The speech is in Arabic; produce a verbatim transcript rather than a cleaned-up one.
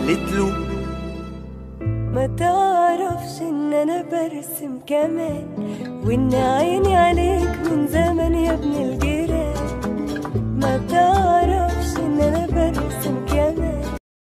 قالت له ما تعرفش ان انا برسم كمان، وان عيني عليك من زمان يا ابن الجيران. ما تعرفش ان انا برسم